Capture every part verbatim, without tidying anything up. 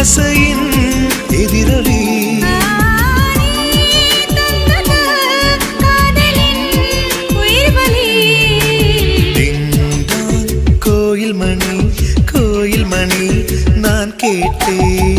ஆசையின் எதிரொலி கோயில் மணி கோயில் மணி நான் கேட்டேன்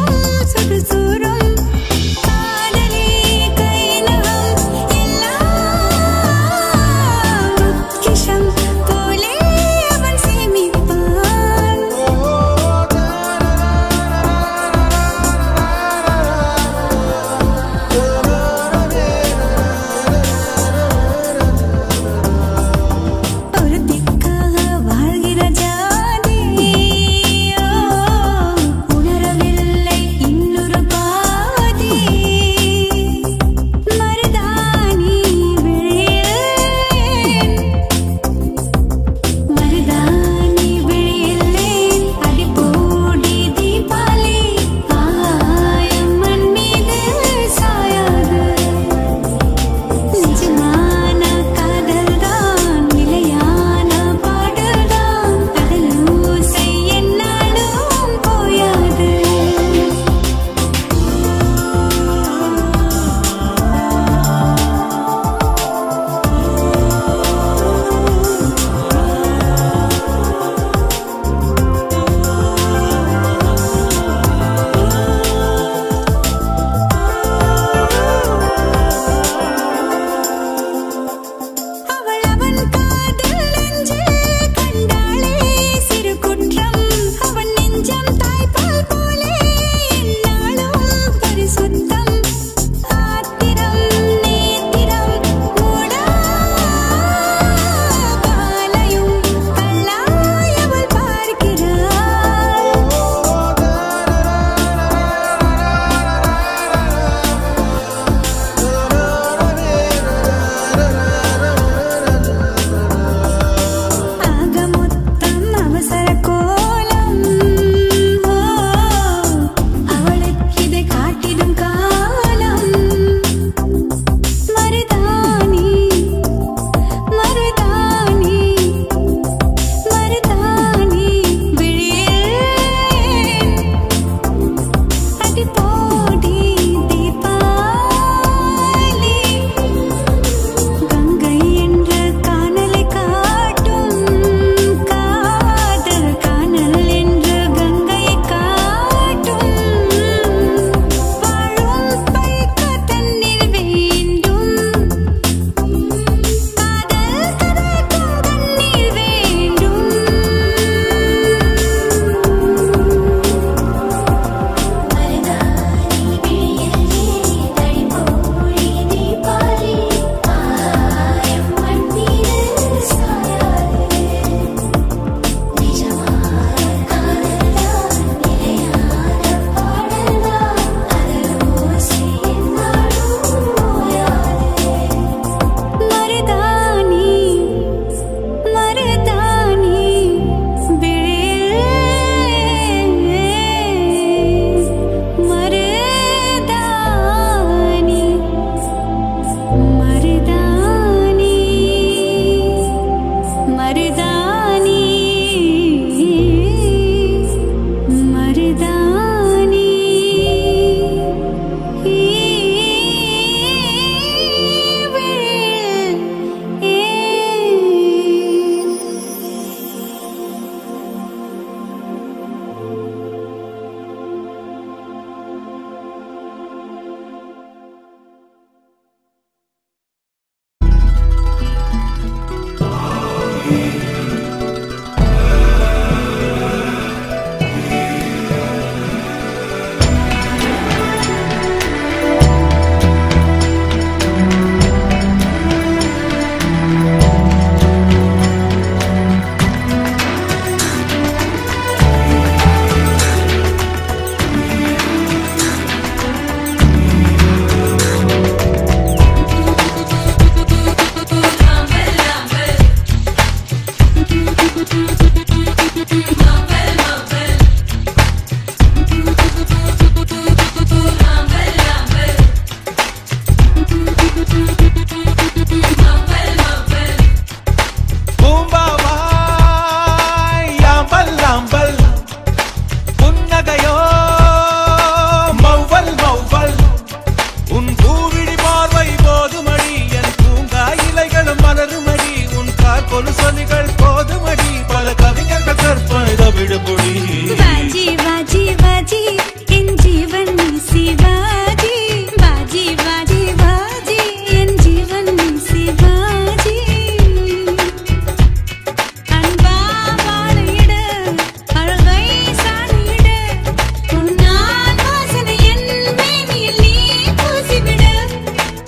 உணரவில்லை இன்னொரு பா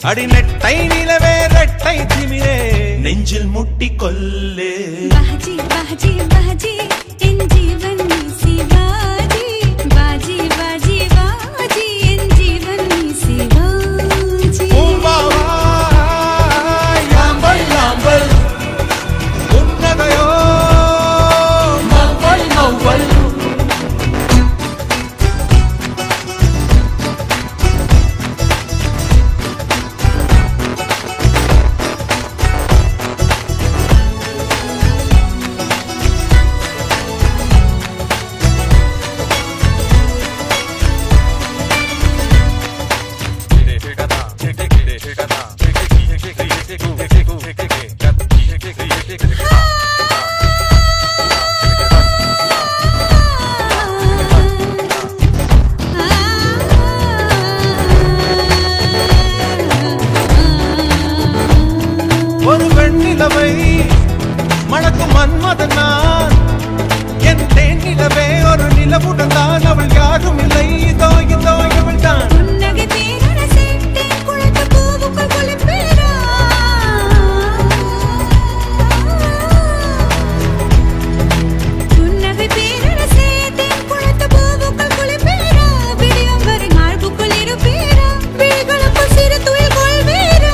அடி நெட்டை நிலவே ரெட்டை திமிரே நெஞ்சில் முட்டி கொல்லே बाजी बाजी बाजी इन जीवन में शिवाजी बाजी बाजी बाजी इन जीवन में शिवाजी याम्बल याम्बल उन्नगयो मौवल मौवल ஒரு வெண்ணிலவை மணக்கும் மன்மதன் நான் என் தேன் நிலவே ஒரு நிலவுடன் தான் அவள் யாரும் இல்லை இதோ இதோ இவள் தான் புன்னகை பேரரசே தேன் குளத்து பூவுக்குள் குளிப்பேரா புன்னகை பேரரசே தேன் குளத்து பூவுக்குள் குளிப்பேரா விடியும் வரை மார்புக்குள் இருப்பேரா விழிகளுக்குள் சிறு துயில் கொள்வேரா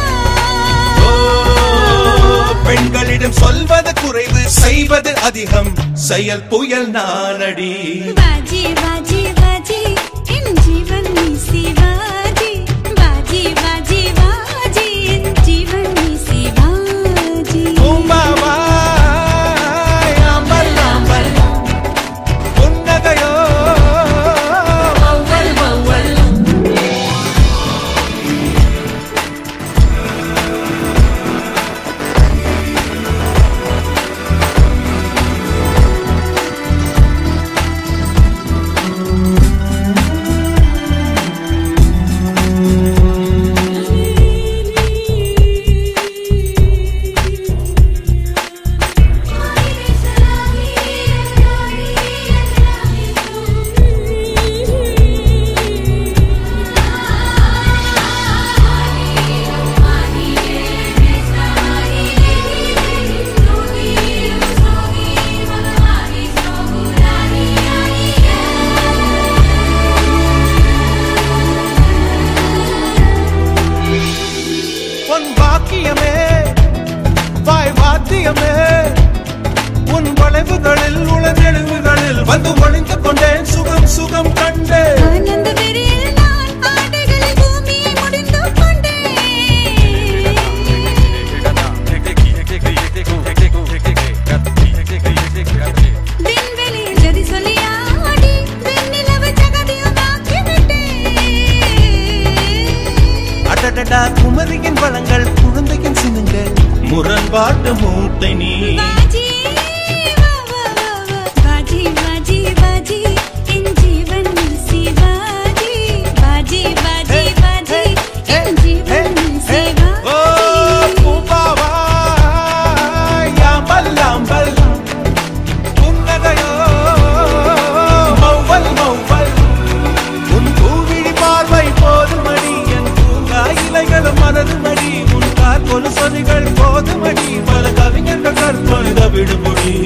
பெண்களிடம் சொல்வது குறைவு செய்வது அதிகம் செயல் புயல் நானடி बाजी बाजी बाजी इन जीवन में शिवाजी बाजी बाजी बाजी इन जीवन में शिवाजी பூம்பாவா யாம்பல் யாம்பல் உன்னகையோ மௌவல் மௌவல் உன் வாக்கியமே வாய் வாத்தியமே உன் வளைவுகளில் உளநெழுவுகளில் வந்து ஒளிந்து கொண்டேன் சுகம் சுகம் கண்டேன் ஆனந்த வெறியில் நான் ஆடைகளில் பூமியை முடிந்து கொண்டேன் விண்வெளியில் ஜதி சொல்லி ஆடி வெண்ணிலவு ஜகதியும் ஆக்கிவிட்டேன் அடடடா குமரியின் வளங்கள் குழந்தையின் சினுங்க முரண்பாட்டு மூட்டை நீ बाजी वा वा वा वा बाजी बाजी बाजी इन जीवन में शिवाजी बाजी बाजी बाजी इन जीवन में ஓ शिवाजी பூம்பாவா யாம்பல் யாம்பல் உன்னகையோ மௌவல் மௌவல் உன் பூவிழி பார்வை போதுமடி என் பூங்கா இலைகளும் மனதுமடி உன் கார் கொலுசொலிகள் போதுமடி பல கவிஞர்கள் கற்பொழுத விடுமொழி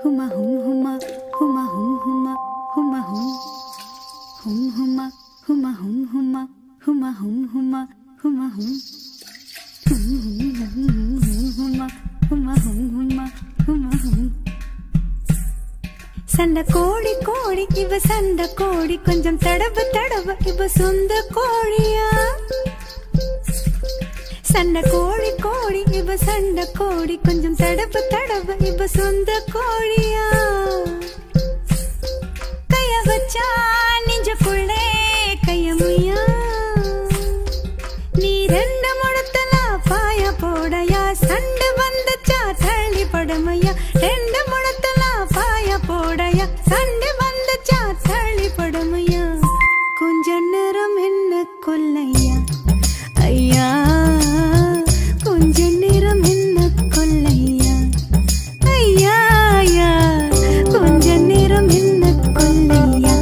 हुमा हुम हुमा हुमा हुम हुमा हुमा हुम हुम हुमा हुमा हुम हुमा हुमा हुम हुमा हुमा हुम हुमा हुमा हुम हुमा हुमा हुम சண்டை கோழி கோழி இவ சண்டை கோழி கொஞ்சம் தடவ தடவ இவ சொந்த கோழியா சண்டை கோழி கோழி இவ சண்டை கோழி கொஞ்சம் தடவ தடவ இவ சொந்த கோழியா கைய வச்சா நெஞ்சுக்குள்ளே கையமுயா நீ ரெண்டு முடத்தல பாய போடையா சண்டை வந்துச்சா தள்ளி படமையா ரெண்டு முடத்தல பாய போடையா சண்டை வந்துச்சா தள்ளி படமையா கொஞ்ச நேரம் என்ன கொல்லையா ஐயா கொஞ்ச நேரம் என்ன கொல்லையா ஐயா ஐயா கொஞ்ச நேரம் என்ன கொல்லையா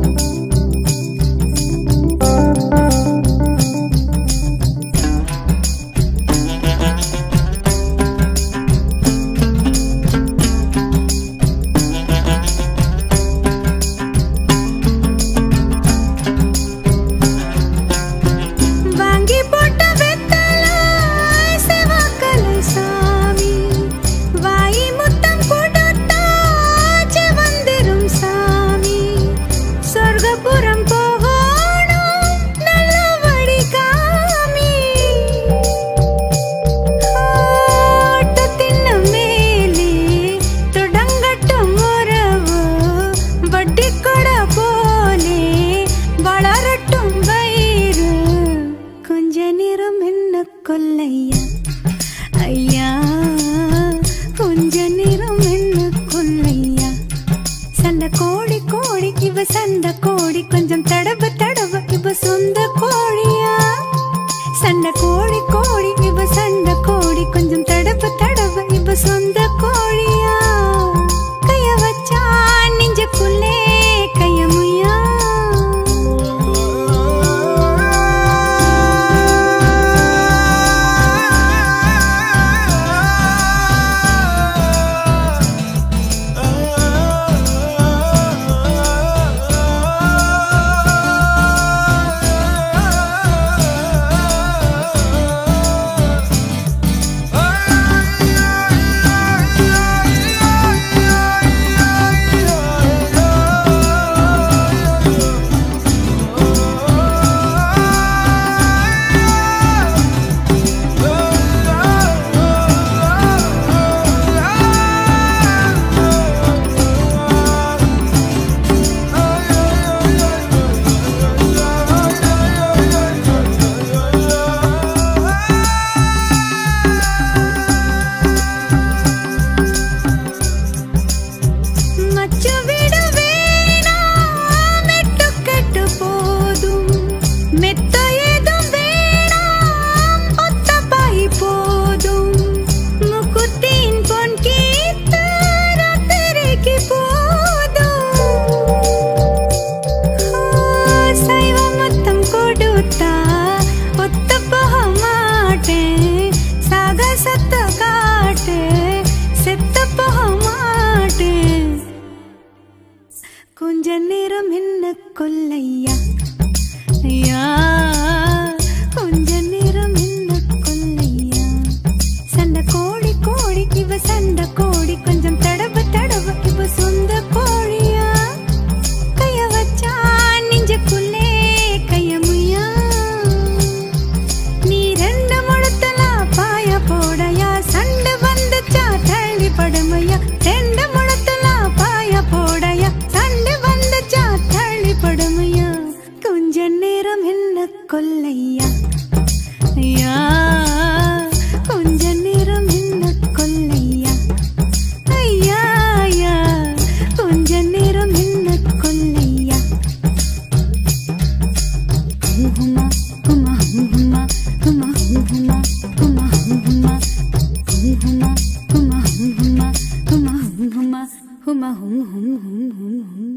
கொல்லையா ஐயா கொஞ்ச நேரம் என்ன கொல்லையா சண்டை கோழி கோழி இவ சண்டை கோழி கொஞ்சம் தடவ தடவ இவ சொந்த கோழியா சண்டை கோழி கோழி இவ சண்டை கோழி கொஞ்சம் தடவ தடவ இவ சொந்த கோழியா கைய வச்சா நெஞ்சுக்குள்ளே கையமுயா கொஞ்ச நேரம் என்ன கொல்லையா ஐயா கொஞ்ச நேரம் என்ன கொல்லையா சண்டை கோழி கோழி இவ சண்டை கோழி கொஞ்சம் தடவ தடவ இவ சொந்த கோழியா கைய வச்சா நெஞ்சுக்குள்ளே கையமுயா நீ ரெண்டு முடத்தல பாய போடையா சண்டை வந்துச்சா தள்ளி படமையா ரெண்டு முடத்தல பாய போடையா சண்டை வந்துச்சா தள்ளி படமையா கொஞ்ச நேரம் என்ன கொல்லையா ஐயா கொஞ்ச நேரம் என்ன கொல்லையா ஐயா ஐயா கொஞ்ச நேரம் என்ன கொல்லையா ஹுமா ஹுமா ஹுமா ஹுமா ஹுமா ஹுமா ஹுமா ஹுமா ஹுமா ஹுமா ஹுமா ஹுமா ஹுமா ஹும் ஹும் ஹும் ஹும் ஹும்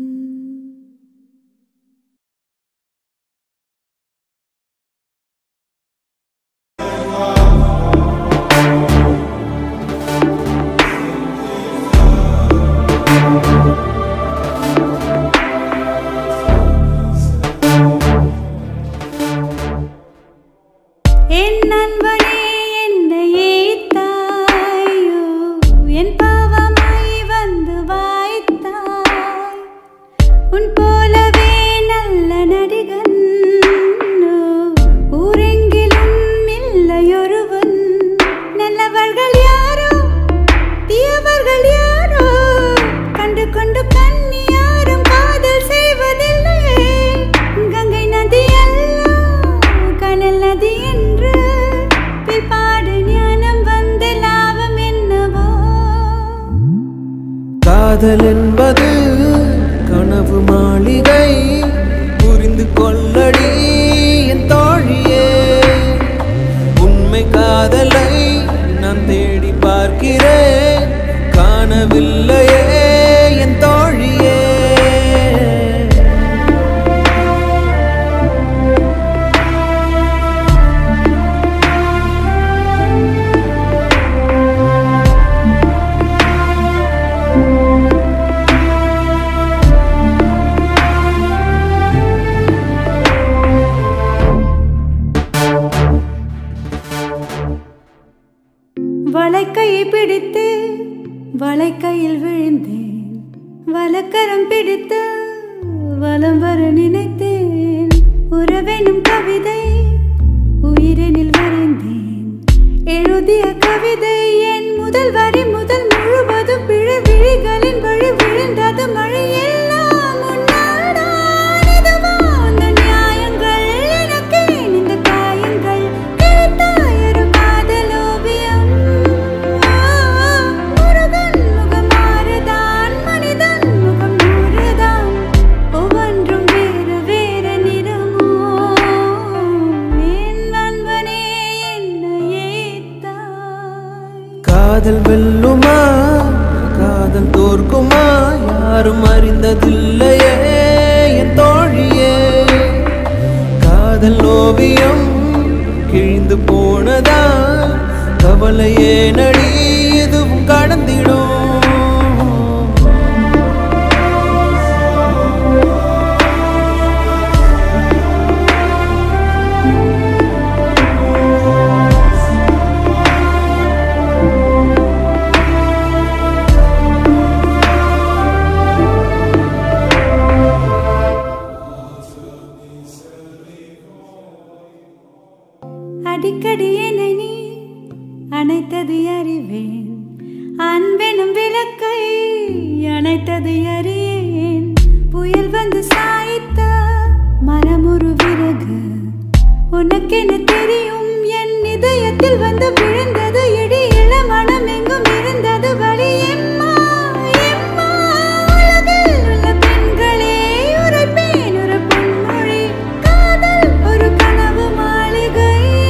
காதல் என்பது கனவு மாளிகை புரிந்து கொள்ளடி என் தோழியே உண்மை காதலை நான் தேடி பார்க்கிறேன் காணவில்லையே என் தோழியே வளைக்கையை பிடித்து வளைக்கையில் விழுந்தேன் வலக்கரம் பிடித்து வலம் வர நினைத்தேன் உறவெனும் கவிதை உயிரெனில் வரைந்தேன் எழுதிய கவிதை என் முதல் வரி முதல் முழுவதும் பிழை விழிகளின் வழி விழுந்தது மழை எல்லாம் உன்னால்தான் இதுவா அந்த நியாயங்கள் எனக்கு இந்த காயங்கள் கிழித்தாயொரு காதல் ஓவியம் முருகன் முகம் மாறுதான் மனிதன் முகம் நூறுதான் ஒவ்வொன்றும் வேறு வேறு நிறமோ என் நண்பனே என்னையே தாய் காதல் வெல்லுமா காதல் தோற்குமா யாரும் அறிந்ததில்லையே என் தோழியே காதல் ஓவியம் கிழிந்து போனதா கவலையே நடி எதுவும் கடந்திடும் அடிக்கடி என்னை நீ அணைத்தது அறிவேன் அன்பெனும் விளக்கை அணைத்தது அறியேன் புயல் வந்து சாய்த்த மரமுறு விறகு உனக்கென தெரியும் என் இதயத்தில் வந்து விழுந்தது இடி இள மனம் எங்கும் இருந்தது வழி எம்மா எம்மா உலகில் உள்ள பெண்களே உரைப்பேன் ஒரு பொன்மொழி காதல் ஒரு கனவு மாளிகை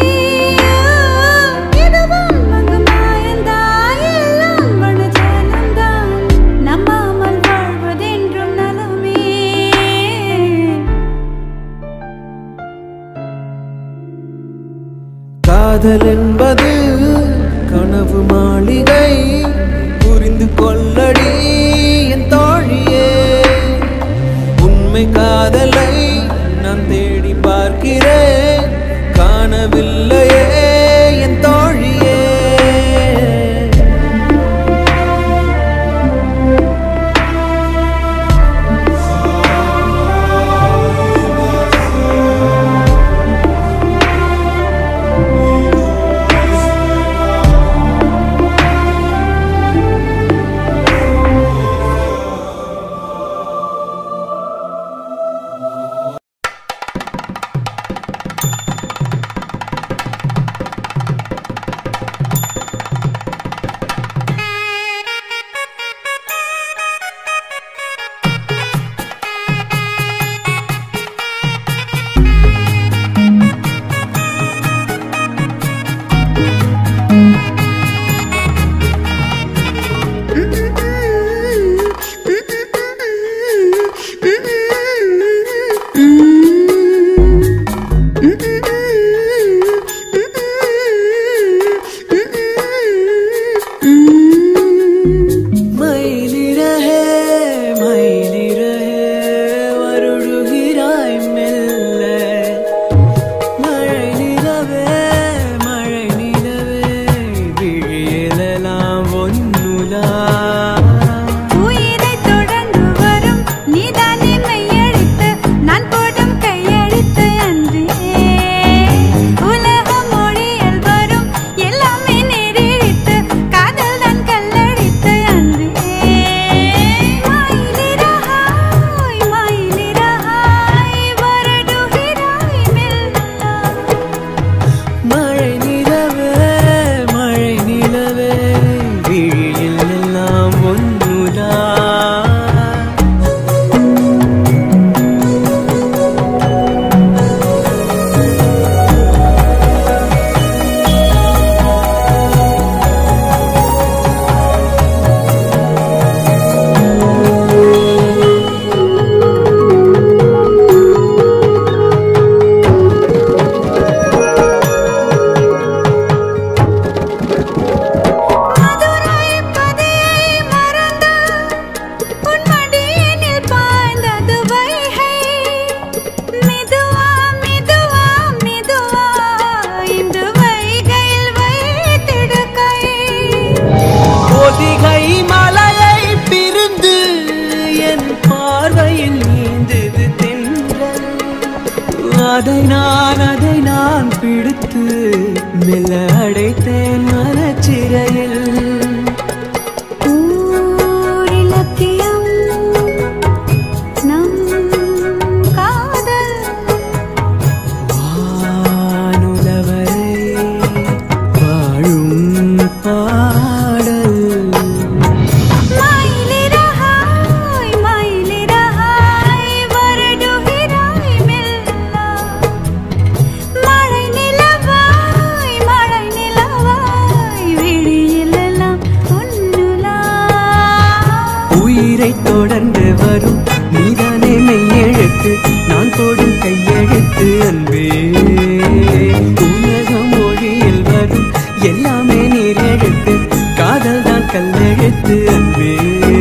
காதல் என்பது கனவு மாளிகை புரிந்து கொள்ளடி என் தோழியே உண்மை காதலை நான் தேடி பார்க்கிறேன் காணவில்லையே என் தோழியே பிடித்து மெல்ல அடைத்தேன் மனச்சிறையில். ஊரிலக்கியம் நம் காதல் வானுலவரை வாழும் பாடல். மயிலிறகாய் மயிலிறகாய் வருடுகிறாய் மெல்ல. மழை நிலவாய் மழை நிலவாய் விழியிலெல்லாம் பொன்னுலா. உயிரை தொடர்ந்து வரும் நீதானே மெய்யெழுத்து, நான் போடும் கையெழுத்து அன்பே. உலக மொழியில் வரும் எல்லாமே நீர் எழுத்து, காதல் தான் கல்லெழுத்து அன்பே.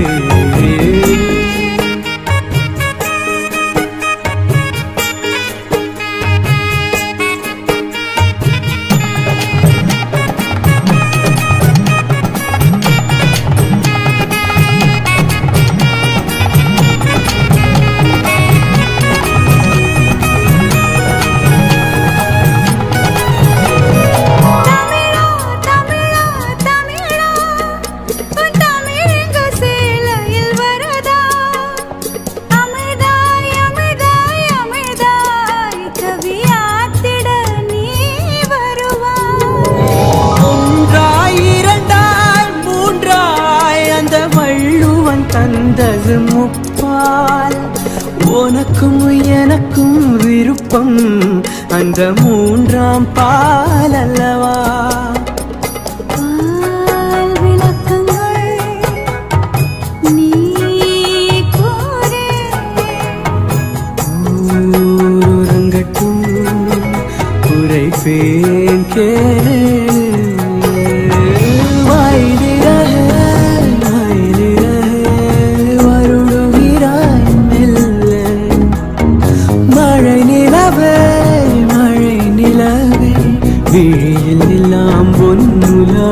தமிழா தமிழா தமிழா உன் தமிழங்க சேலையில் வரதா. அமிர்தாய் அமிர்தாய் அமிர்தாய் கவியாத்திட நீ வருவாய். ஒன்றாய் இரண்டாய் மூன்றாய் அந்த வள்ளுவன் தந்தது முப்பால். உனக்கும் எனக்கும் விருப்பம் அந்த மூன்றாம் பால் அல்லவா. பால் விளக்கங்கள் நீ கூறு. ஊரங்கட்டும் உரைப்பேன் கேளு. வாயிலிரகே, வாயிலிரகே, வருடுகிறாய் மெல்ல. மழை நிலவே மழை நிலவே விழியில் எல்லாம் பொன்னுலா.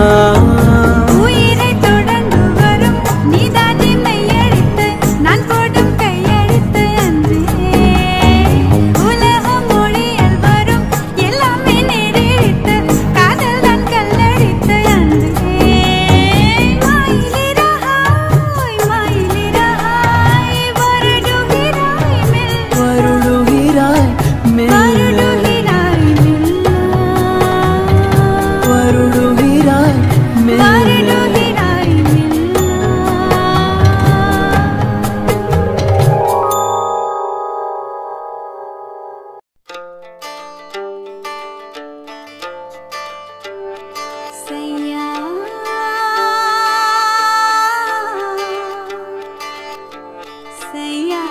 உயிரை தொடர்ந்து வரும் நீதானே மெய்யெழுத்து, நான் போடும் கையெழுத்து அன்பே. உலக மொழியில் வரும் எல்லாமே நேரெழுத்து, காதல் தான் கல்லெழுத்து அன்பே. மயிலிறகாய் மயிலிறகாய் வருடுகிறாய் மெல்ல. வருடுகிறாய் மெல்ல, வருடுகிறாய் மெல்ல. வருடுகிறாய் மெல்ல. வருடுகிறாய் மெல்ல. சையா சையா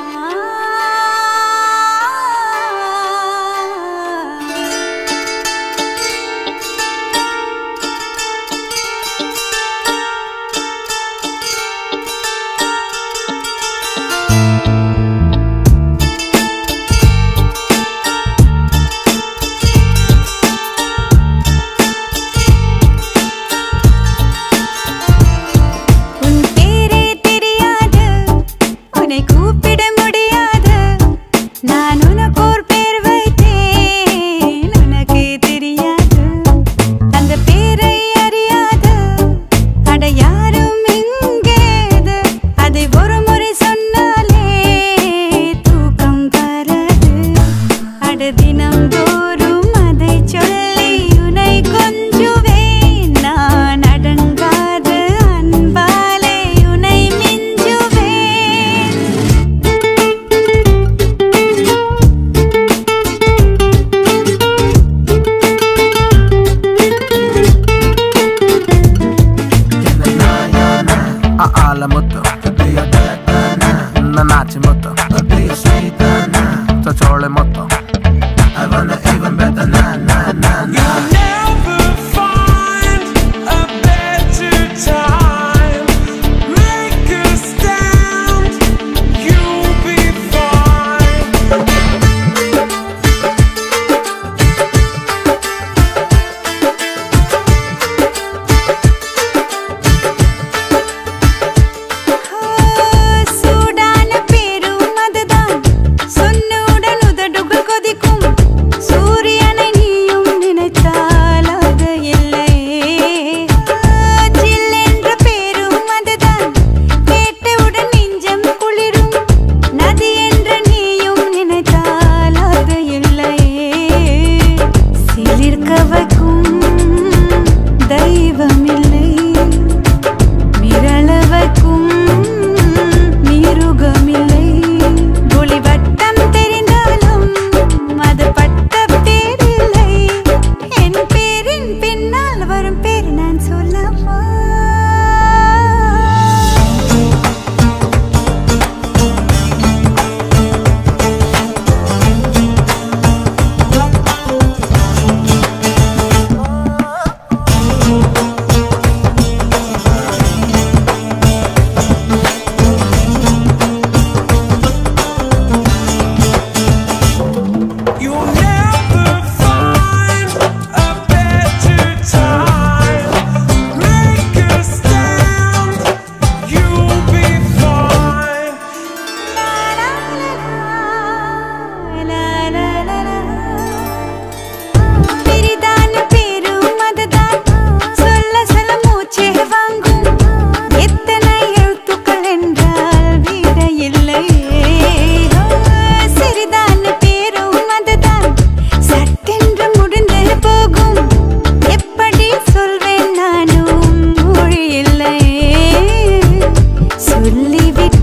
உன் பேரே தெரியாது, உன்னை கூப்பிட முடியாது. நான் உனக்கு ஒரு பேர் வைத்தேன், உனக்கே தெரியாது. அந்த பேரை அறியாது அட யாரும் இங்கேது. அதை ஒரு முறை சொன்னாலே தூக்கம் வராது. அட தினம்தோறும் அதை சொல்லி உன்னை கொஞ்சுவேன். நான் அடங்காது அன்பாலே உன்னை மிஞ்சுவேன். Alla motto, oddio della non nace motto, oddio sweet na, to chole motto. I wanna even better na na na na. You'll never find a better time. Make a stand, you'll be fine. சூடான பேரும் அதுதான், சொன்னுடன் உதடுகள்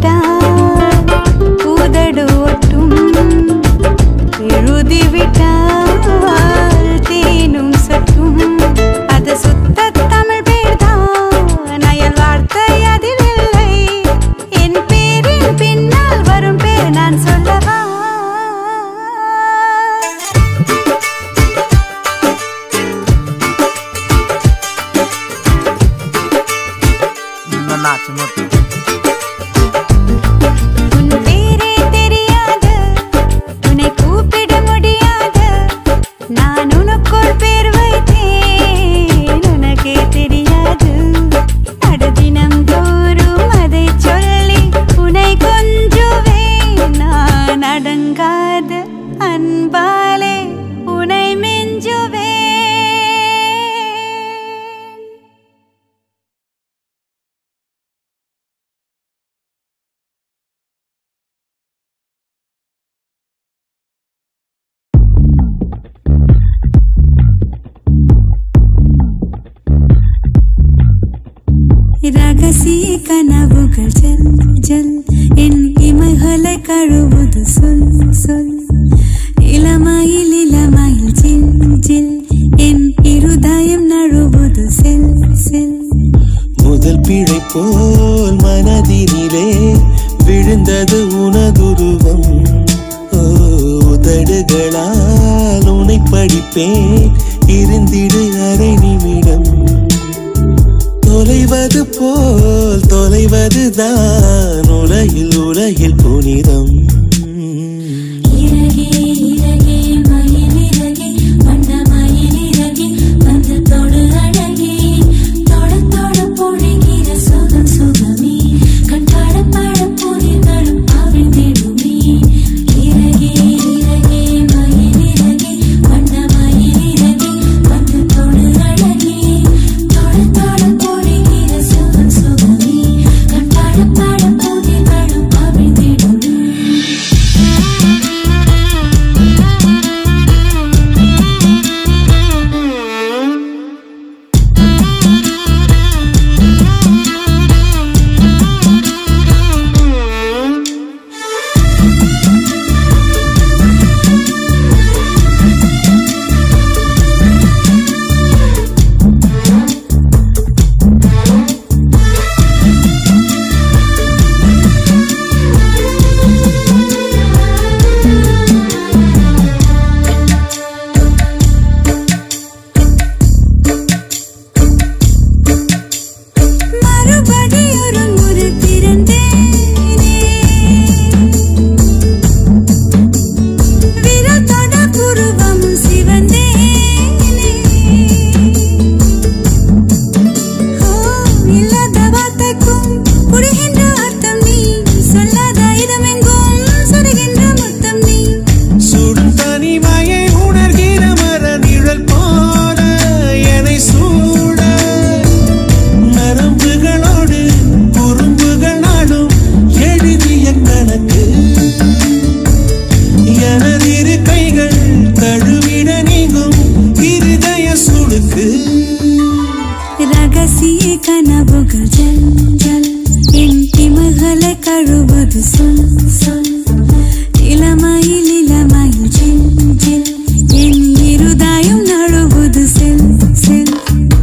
விட்டால் உதடு ஒட்டும் எழுதி விட்டால் தேனும் சொட்டும் அது சுத்த தமிழ் பேர்தான் அயல் வார்த்தை அதில் இல்லை என் பேரின் பின்னால் வரும் பேர் நான் சொல்லவா உன் பேரே தெரியாது உன்னை கூப்பிட முடியாது நான் உனக்குள் பேர் வைத்தேன் உனக்கே தெரியாது அடு தினம் தோறும் அதை சொல்லி உன்னை கொஞ்சுவேன் நான் அடங்காத அன்பாலே உன்னை மெஞ்சுவேன் ரகசிய கனவுகள் ஜல் ஜல் என் இமைகளை கழுவுது சொல் சொல் இளமாயில் இளமாயில் ஜில் ஜில் என் இருதயம் நழுவுது செல் செல் முதல் பிழை போல் மனதினிலே விழுந்தது உனதுருவம் உதடுகளால் உன்னை படிப்பேன் இருந்திடு அரை நிமிடம் தொலைவது போல் தொலைவதுதான் உலகில் உலகில் புனிதம் இறகே இறகே மயில் இறகே வண்ண மயில் இறகே வந்து தொடு அழகே தொட தொட பொழிகிற சுகம் சுகமே கண்டாட பாட புதிர்களும் அவிழ்ந்திடுமே இறகே இறகே மயில் இறகே வண்ண மயில் இறகே வந்து தொடு அழகே தொட தொட பொழிகிற சுகம் சுகமே கண்டாட பாட புதிர்களும் அவிழ்ந்திடுமே மறுபடியொரு முறை பிறந்தேனே விரல் தொட புருவம் சிவந்தேனே ஓ இல்லாத வார்த்தைக்கும் புரிகின்ற அர்த்தம் நீ சொல்லாத இடமெங்கும் சுடுகின்ற முத்தம் நீ சுடும் தனிமையை உணர்கிற மர நிழல் போல என்னை சூட நரம்புகளோடு குறும்புகள் நாடும் எழுதிய கணக்கு எனதிரு கைகள் தழுவிட நீங்கும் இருதய சுடுக்கு ரகசிய கனவுகள் ஜல் ஜல் என் இமைகளை கழுவது சொல் சொல் இளமாயில் இளமாயில் ஜில் ஜில் என் இருதயம் நழுவுது செல் செல்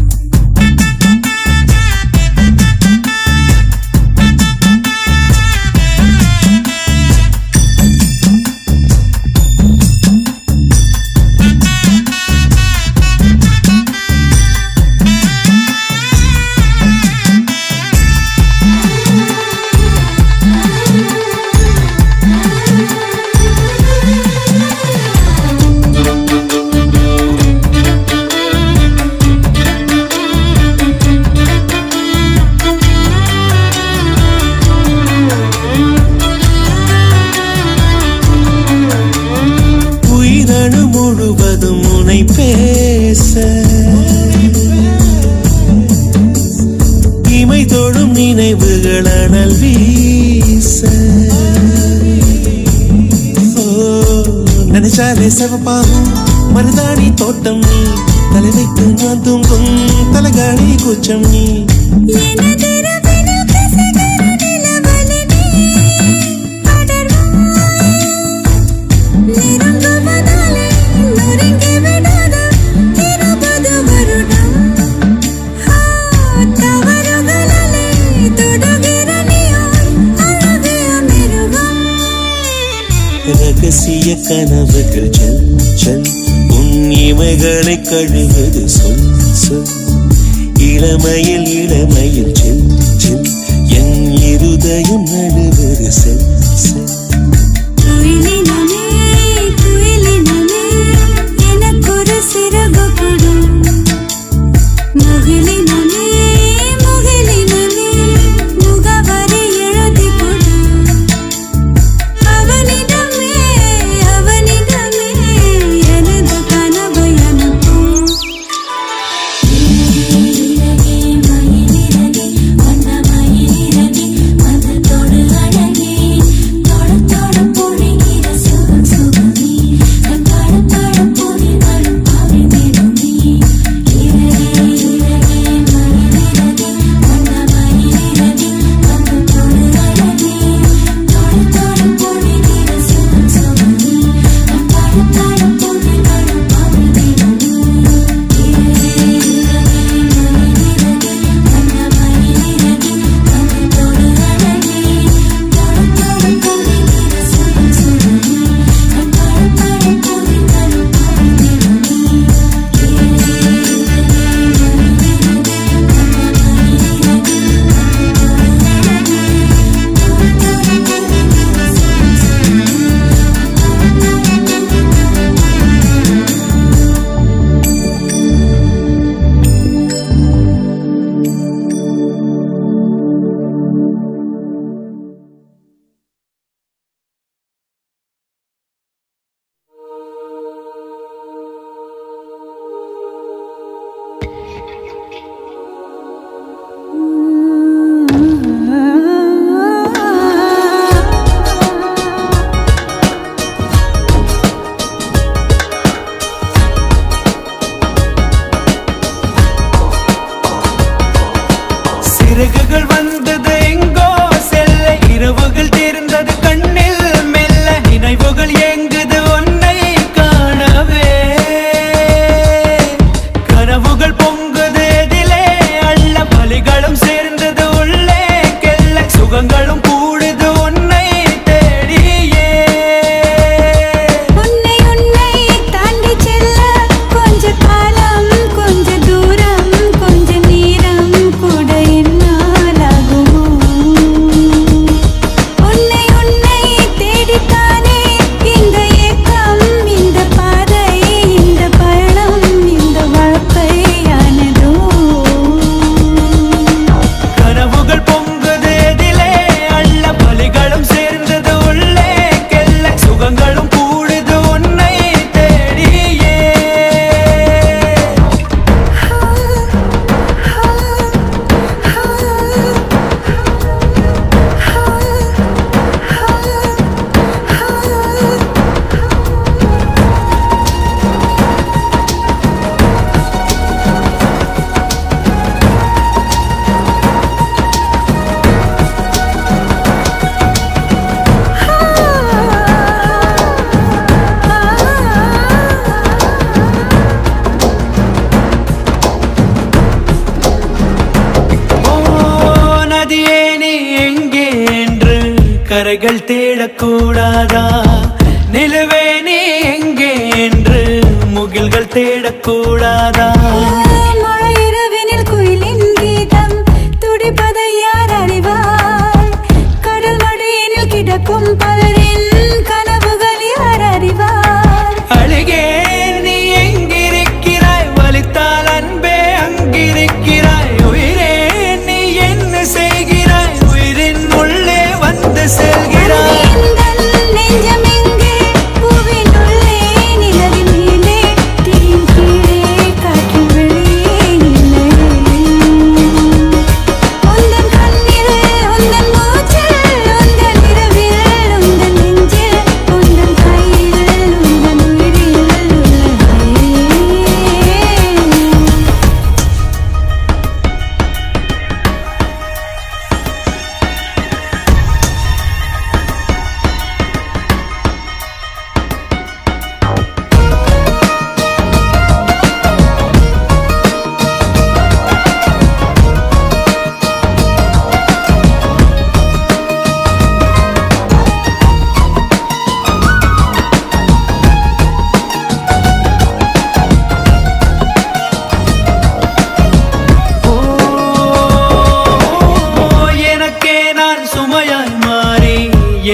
உயிரணு முழுவதும் உன்னை பேச இமை தொடும் நினைவுகள் அனல் வீச ஓ நினைச்சாலே செவப்பாகும் மருதாணி தோட்டம் நீ தலை வைத்து நான் தூங்கும் தலகாணி கூச்சம் நீ எனதிரவினில் கசகர நிலவொளி நீ ரகசிய கனவுகள் ஜல் ஜல் உன் இமைகளை கழுவது சொல் சொல் இளமையில் இளமையில் ஜெல் ஜெல் என் இருதயம் நடுவது செல் செல் கரைகள் தேடக்கூடாதா நிலவே நீ எங்கே என்று முகில்கள் தேடக்கூடாதா மழையிரவினில் குயிலின் கீதம் துடிப்பதை யார் அறிவார் கடல் மடியினில் கிடக்கும் பலரின் கனவுகள் யார் அறிவார் அழகே நீ எங்கிருக்கிறாய் வலித்தால் அன்பே அங்கிருக்கிறாய் உயிரே நீ என்ன செய்கிறாய் உயிரின் உள்ளே வந்து செல்கிறாய்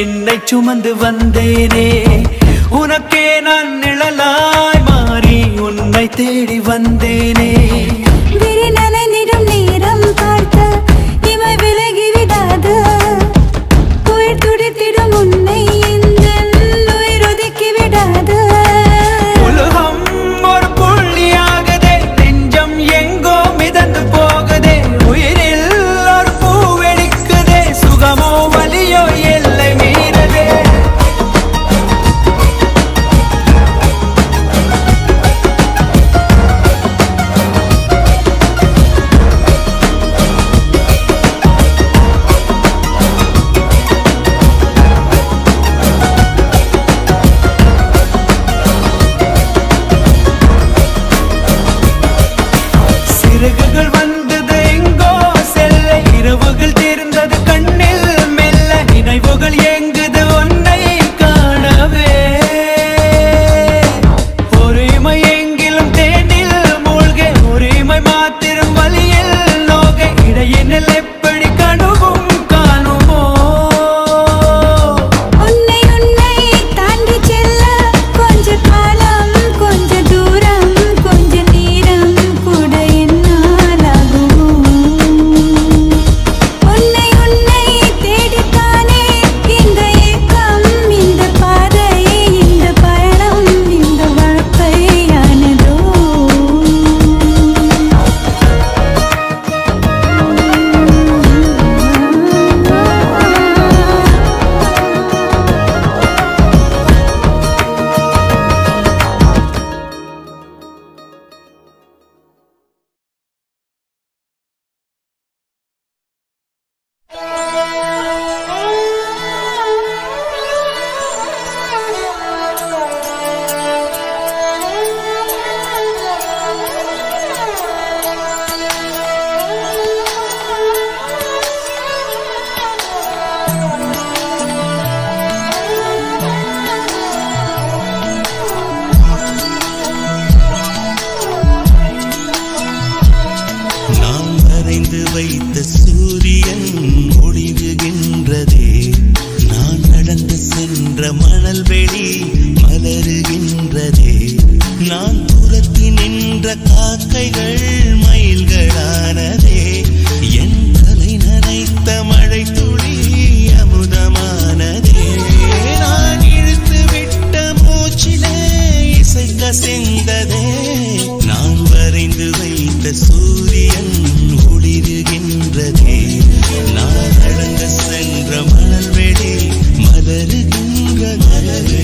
என்னை சுமந்து வந்தேனே உனக்கே நான் நிழலாய் மாறி உன்னை தேடி வந்தேனே விரி நனைந்திடும் நேரம் பார்த்து இமை விலகி விடாது உயிர் துடித்திடும் உன்னை இந்த உயிர் ஒதுக்கி விடாது உலகம் ஒரு புள்ளியாகதே நெஞ்சம் எங்கோ மிதந்து போகுதே உயிரில் ஒரு பூ வெடிக்குதே சுகமோ வலியோ எல்லை மீறதே சிறகுகள் வந்தது எங்கோ செல்ல இரவுகள் தீர்ந்தது கண்ணில் மெல்ல நினைவுகள் எங்குது உன்னை காணவே ஒருமை எங்கிலும் தேனில் மூழ்க ஒருமை மாத்திரம் வலியில் நோக இடையினில் எப்படி கனவும் காணுமோ உன்னை உன்னை தாண்டி செல்ல கொஞ்ச காலம் கொஞ்ச தூரம் கொஞ்ச நேரம் கூட என்னால் ஆகுமோ உன்னை உன்னை தேடித்தானே இந்த ஏக்கம் இந்த பாதை இந்த பயணம் இந்த வாழ்க்கையானதோ நான் வரைந்து வைத்த சூரியன் ஒளிவுகின்றதே நான் நடந்து சென்ற மணல் வெளி மலருகின்றதே நான் துரத்தி நின்ற காக்கைகள் மயில்களானதே என் தலை நனைத்த மழை துளி அமுதமானதே நான் இழுத்து விட்ட மூச்சிலே இசை கசிந்ததே நான் வரைந்து வைத்த சூரியன் ஒளிருகின்றதே நான் நடந்து சென்ற மணல் வெளி மலருகின்றதே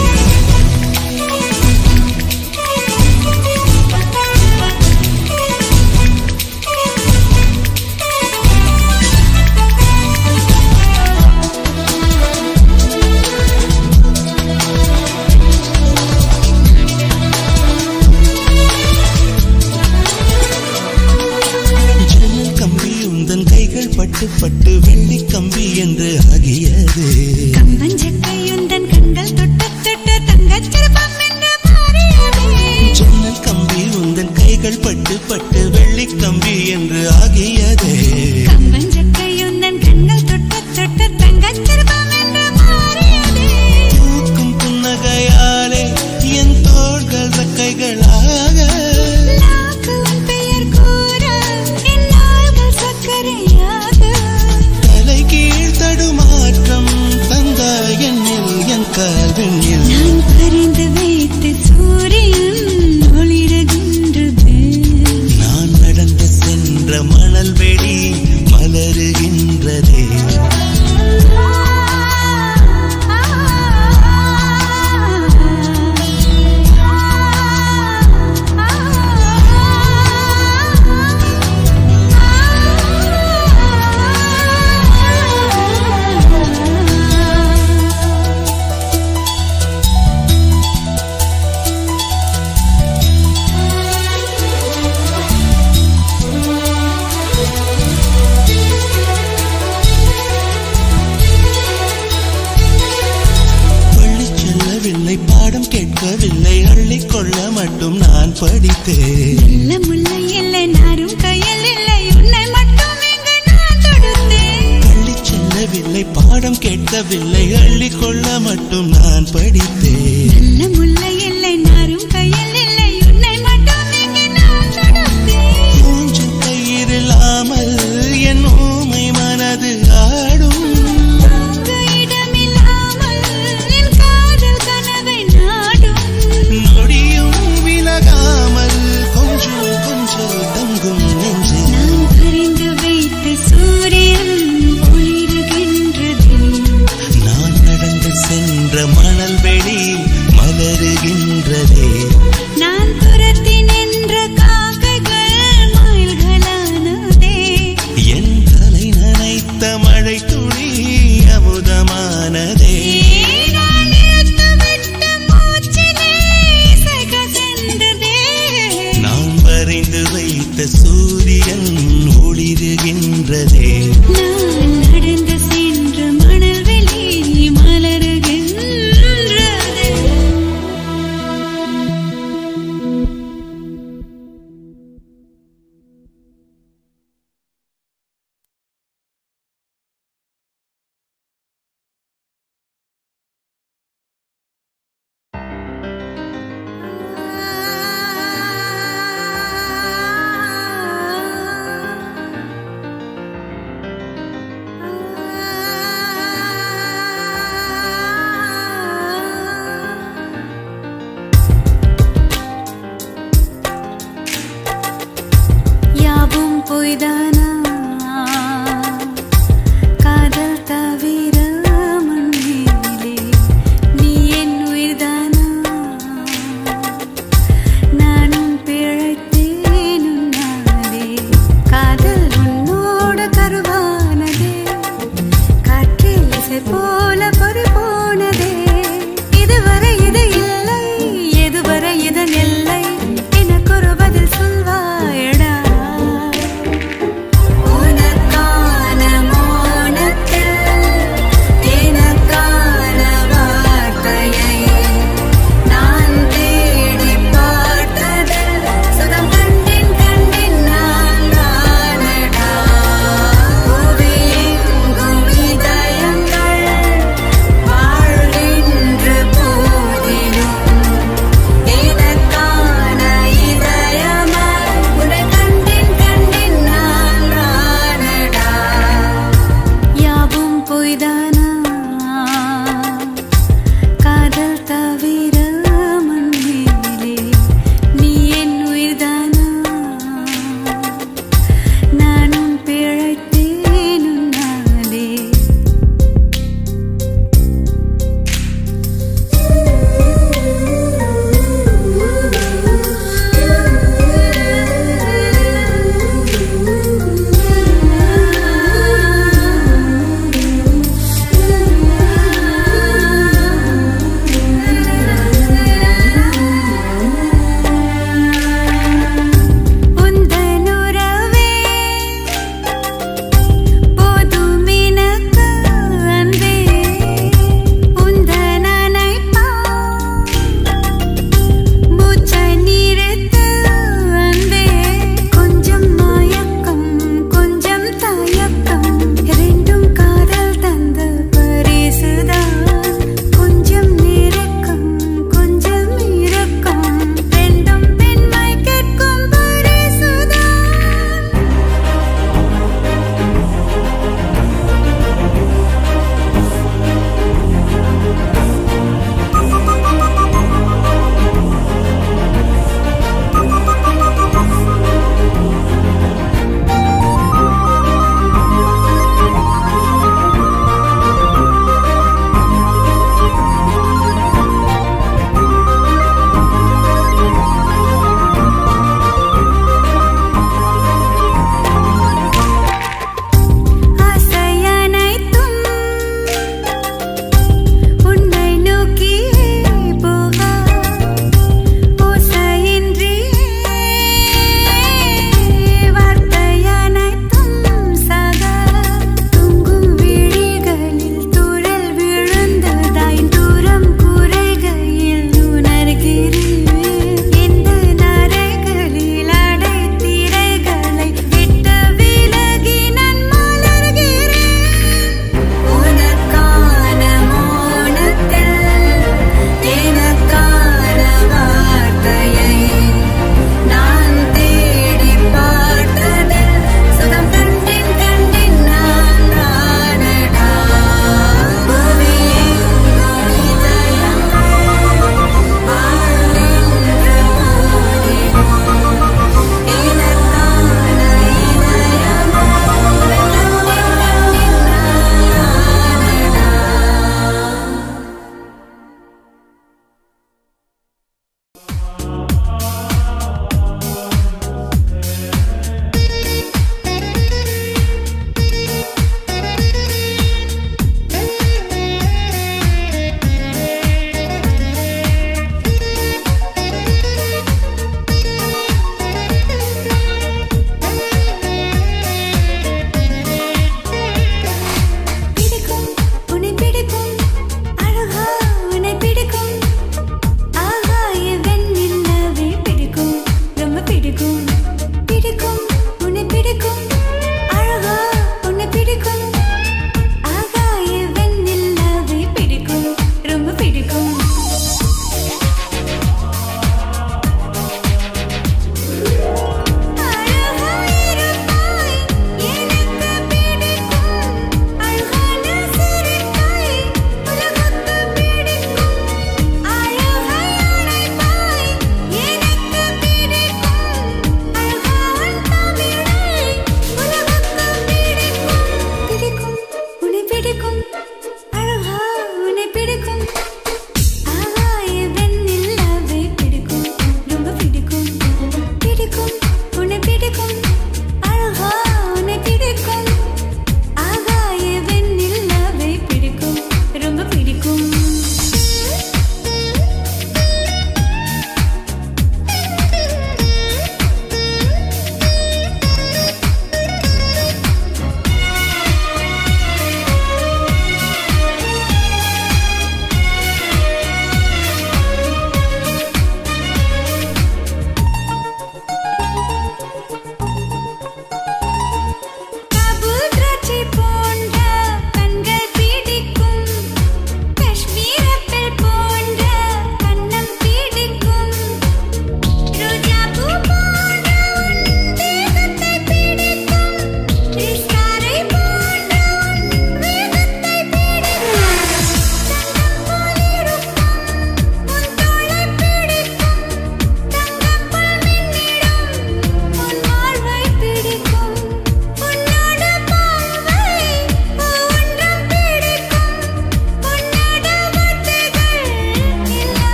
ஜன்னல் கம்பி உந்தன் கைகள் பட்டு பட்டு வெள்ளி கம்பி என்று ஆகியது கம்பஞ்சக்கையுந்தன் கண்கள் தொட்டு தொட்டு தங்கச் சிற்பம் என்று மாறியதே ஜன்னல் கம்பி உந்தன் கைகள் பட்டு பட்டு வெள்ளி கம்பி என்று ஆகியதே கம்பஞ்சக்கையுந்தன் கண்கள் தொட்டு தொட்டு தங்கச் சிற்பம் என்று மாறியதே பூக்கும் புன்னகையாலே என் தோள்கள் ரெக்கைகளாக நாக்கு உன் பெயர் கூற என் நாள்கள் சர்க்கரையாக தலை கீழ் தடுமாற்றம் தந்த என்னில் என் கால்வெண்ணில் நான் பறிந்து வைத்த சூரியன் ஒளிருகின்றது நான் நடந்து சென்ற மணல் வெளி மலருகின்றதே படித்தேன். இல்ல முல்லை இல்லை நாரும் கையில் இல்லை உன்னை மட்டும் இங்கு நான் தொடுத்தேன். பள்ளி செல்லவில்லை இல்லை பாடம் கேட்கவில்லை அள்ளிக்கொள்ள மட்டும் நான் படித்தேன். நல்ல முல்லை இல்லை நாரும் கையில் இல்லை உன்னை மட்டும் இங்கே நான் தடுத்தேன். மூன்று கயிறில்லாமல் என் ஊமை மனது ஆடும். தூங்க இடமில்லாமல் என் காதல் கனவை நாடும். நொடியும் விலகாமல் கொஞ்சம் கொஞ்சம் தங்கும் நெஞ்சு. நான் வரைந்து வைத்த சூரியன் ஒளிருகின்றது. நான் நடந்து சென்ற மணல் வெளி மலருகின்றதே. நான் துரத்தி நின்ற காக்கைகள் மயில்களானதே. என் தலை நனைத்த மழை துளி அமுதமானதே. நான் இழுத்து விட்ட மூச்சிலே இசை கசிந்ததே. நான் வரைந்து வைத்த சூரியன் ஒளிருகின்றதே. நான் நடந்து சென்ற மணல் வெளி மலருகின்றதே.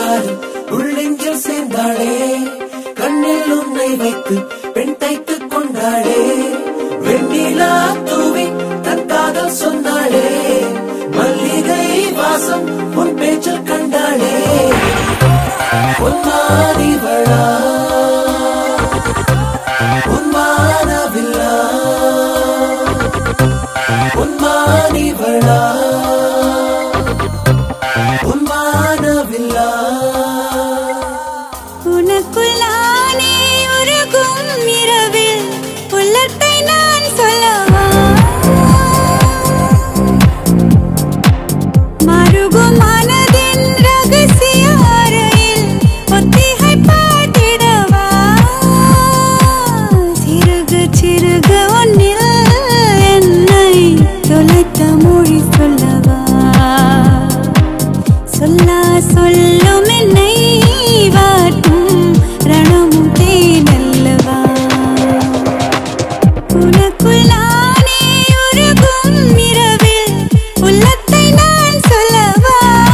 காதல் உள்ளெஞ்சில் சேர்ந்தாளே கண்ணில் உன்னை வைத்து பெண் தைத்துக் கொண்டாளே வெண்ணிலா தூவி தன் காதல் சொன்னாளே மல்லிகை வாசம் உன் பேச்சில் கண்டாளே பொன்மானிவளா பொன்மானவில்லா பொன்மானிவளா பொன்மானவில்லா உனக்குள்ளானே உருகும் இரவில் உள்ளத்தை நான் சொல்லவா மருகும் மனதின் ரகசிய அறையில் ஒத்திகை பாட்டிடவா சிறுகு சிறுகு ஒன்னில் என்னை தொலைத்த மொழி சொல்லவா சொல்லா சொல்லும் என்னை வாட்டும் ரணமும் தேனல்லவா உனக்குள்ளானே உருகும் இரவில் உள்ளத்தை நான் சொல்லவா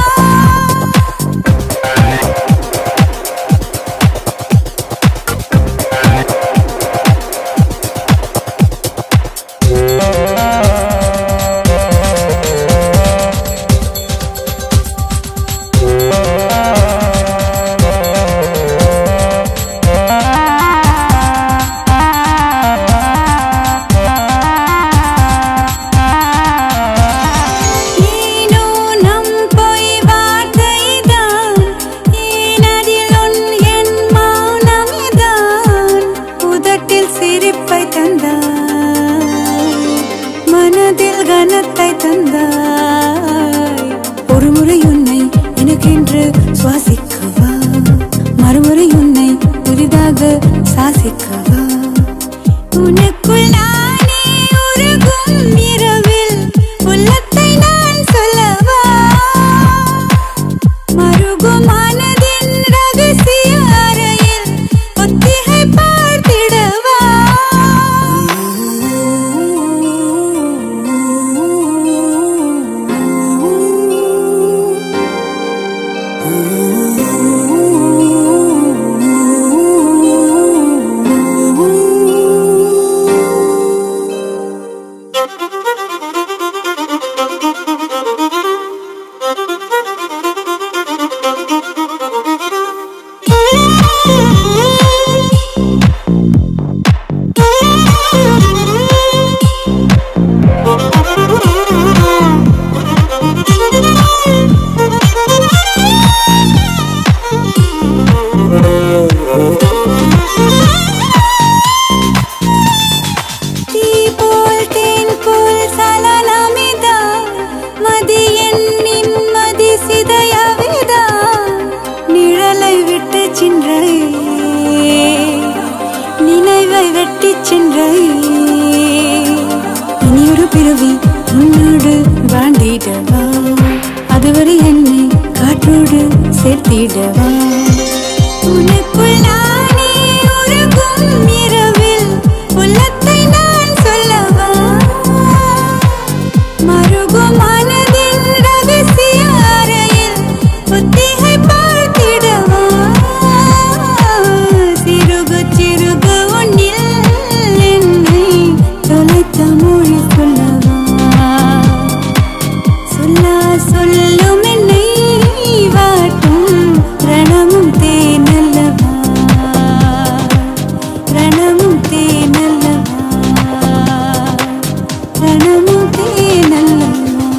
ஏனோ நம் பொய் வார்த்தைதான் ஏனதில் உன் என் மௌனம்தான் உதட்டில் சிரிப்பை தந்தாய் மனதில் கனத்தை தந்தாய் ஒருமுறை உன்னை எனக்கென்று சுவாசிக்கவா மறுமுறை உன்னை புதிதாக சாசிக்கவா உனக்குள் நானே உருகும் இரவில் உள்ளத்தை நான் சொல்லவா மருகும் மனதின் ரகசிய அறையில் ஒத்திகை பார்த்திடவா தீ போல் தேன் போல் சலனமிதா மதி என் நிம்மதி சிதையவிதா நிழலை விட்டு சென்றை நினைவை வெட்டி சென்றை இனியொரு பிறவி உன்னோடு வாழ்ந்திடவா அதுவரை என்னை காற்றோடு சேர்த்திடவா உனக்குள் நானே உருகும் இரவில் உள்ளத்தை நான் சொல்லவா மருகும் மனதின் ரகசிய அறையில் ஒத்திகை பார்த்திடவா சிறுகு சிறுகு ஒன்னில் என்னை தொலைத்த மொழி சொல்லவா சொல்லா சொல்லும் என்னை வாட்டும் ரணமும் தேனல்லவா ரணமும் தேனல்லவா ரணமும் தேனல்லவா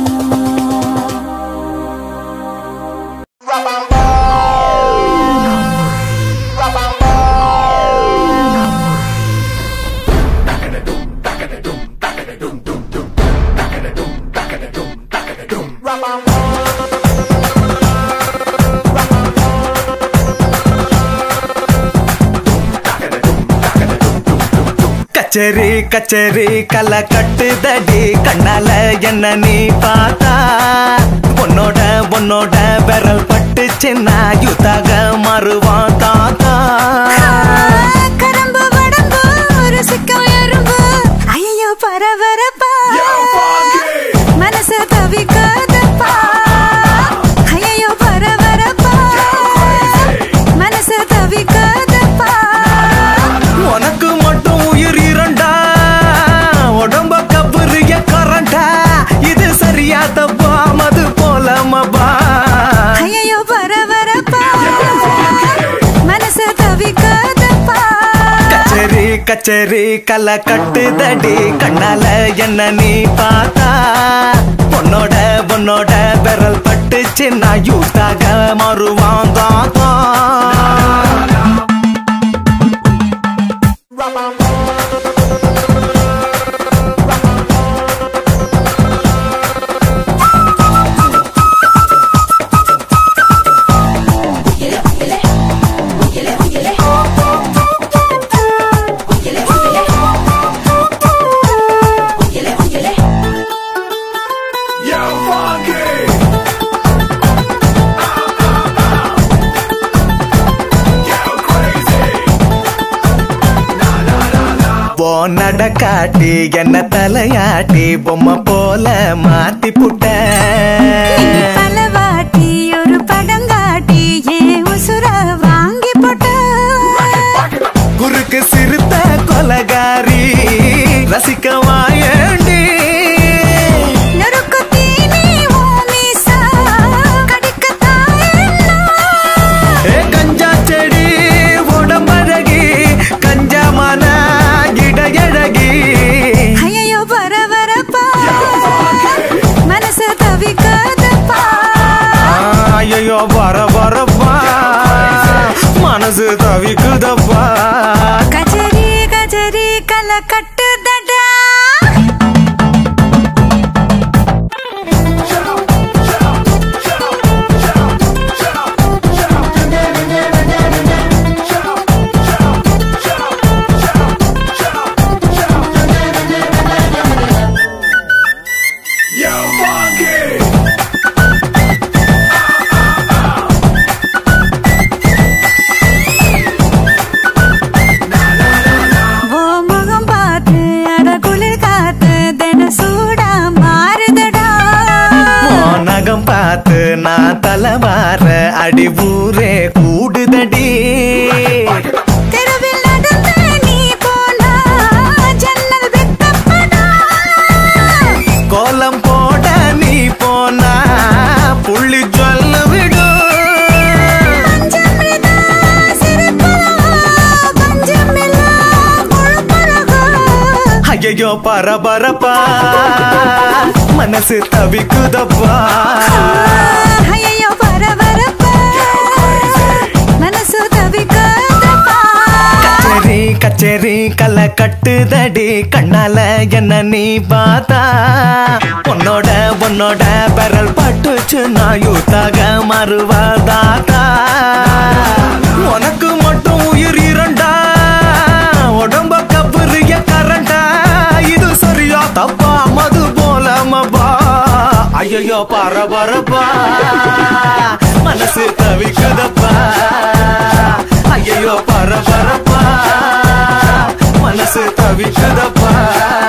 கச்சேரி கச்சேரி கலை கட்டுதடி கண்ணால என்ன நீ பார்த்தா உன்னோட உன்னோட விரல் பட்டு சின்ன யுத்தாக மாறுவான் தாத்தா கரம்பு வடம்பு ஒரு சிக்கம் எறும்பு ஐயோ பரபரப்பா மனசு தவிக்காதப்பா ஐயோ பரபரப்பா கச்சேரி கலை கட்டுதடி கண்ணால என்ன நீ பார்த்தா பொன்னோட பொன்னோட விரல் பட்டுச்சு நான் யூத்தாக மாறுவான் தாத்தா நடக்காட்டி என்ன தலையாட்டி பொம்மை போல மாத்தி புட்ட பலவாட்டி ஒரு படங்காட்டி ஏன் உசுர வாங்கி போட்ட குறுக்கு சிறுத்த கொலகாரி ரசிக்க வாயண்டி கஞ்சா செடி உடம்பழகி கஞ்சா மன இடையழகி ஐயோ பரபரப்பா மனசு தவிக்காதப்பா ஐயோ பரபரப்பா மனசு தவிக்குதப்பா கச்சேரி கச்சேரி கலை கட்டுதடா பார்த்து நான் தலைவார அடி ஊரே கூடுதடி தெருவில் நடந்த நீ போனா ஜன்னல் வெட்டப்படா கோலம் போட நீ போனா புள்ளி சொல்ல விடும் ஐயோ பரபரப்பா மனசு தவிக்குதப்பா ஐயோ பரபரப்பா மனசு தவிக்குதப்பா கச்சேரி கச்சேரி கலை கட்டுதடி கண்ணால என்ன நீ பார்த்தா உன்னோட உன்னோட பெரல் பட்டுச்சு நான் யூத்தாக மறுவாதாத்தா உனக்கு மட்டும் உயிர் இரண்டா உடம்ப கபுரிய கரண்டா இது சரியா தப்பா மது போலமப்பா ஐயோ பரபரப்பா மனசு தவிக்குதப்பா ஐயோ பரபரப்பா மனசு தவிக்குதப்பா